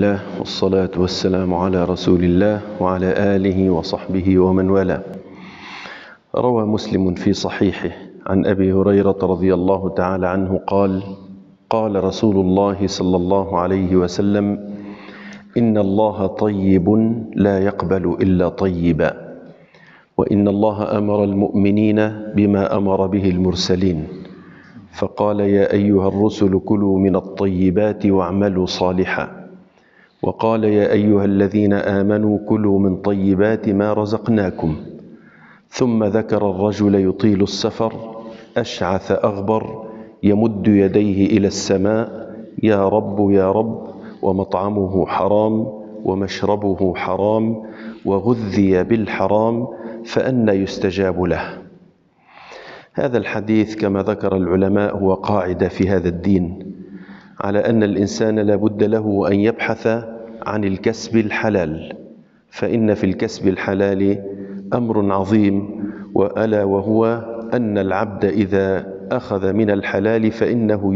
الله والصلاة والسلام على رسول الله وعلى آله وصحبه ومن والاه. روى مسلم في صحيحه عن أبي هريرة رضي الله تعالى عنه قال: قال رسول الله صلى الله عليه وسلم: إن الله طيب لا يقبل إلا طيبا، وإن الله أمر المؤمنين بما أمر به المرسلين، فقال: يا أيها الرسل كلوا من الطيبات واعملوا صالحا، وقال: يا أيها الذين آمنوا كلوا من طيبات ما رزقناكم، ثم ذكر الرجل يطيل السفر أشعث أغبر يمد يديه إلى السماء: يا رب يا رب، ومطعمه حرام ومشربه حرام وغذي بالحرام، فأنى يستجاب له. هذا الحديث كما ذكر العلماء هو قاعدة في هذا الدين على أن الإنسان لا بد له أن يبحث عن الكسب الحلال، فإن في الكسب الحلال أمر عظيم، وألا وهو أن العبد إذا أخذ من الحلال فإنه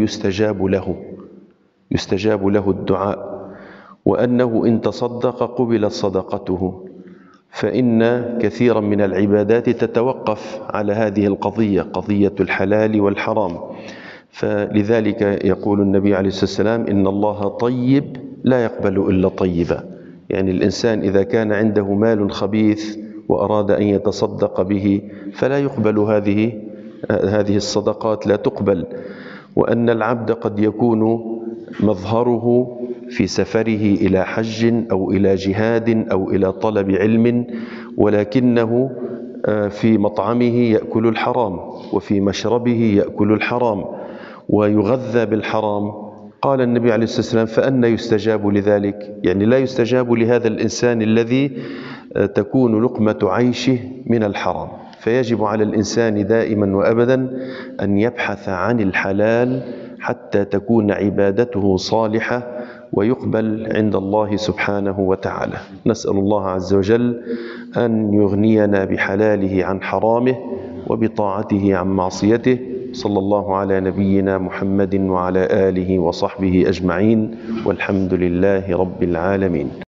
يستجاب له الدعاء، وأنه إن تصدق قبلت صدقته، فإن كثيرا من العبادات تتوقف على هذه القضية، قضية الحلال والحرام. فلذلك يقول النبي عليه الصلاة والسلام: إن الله طيب لا يقبل إلا طيبا. يعني الإنسان إذا كان عنده مال خبيث وأراد أن يتصدق به فلا يقبل هذه الصدقات، لا تقبل. وأن العبد قد يكون مظهره في سفره إلى حج أو إلى جهاد أو إلى طلب علم، ولكنه في مطعمه يأكل الحرام وفي مشربه يأكل الحرام ويغذى بالحرام. قال النبي عليه الصلاة والسلام: فأنى يستجاب لذلك؟ يعني لا يستجاب لهذا الإنسان الذي تكون لقمة عيشه من الحرام. فيجب على الإنسان دائما وأبدا أن يبحث عن الحلال حتى تكون عبادته صالحة ويقبل عند الله سبحانه وتعالى. نسأل الله عز وجل أن يغنينا بحلاله عن حرامه وبطاعته عن معصيته. صلى الله على نبينا محمد وعلى آله وصحبه أجمعين، والحمد لله رب العالمين.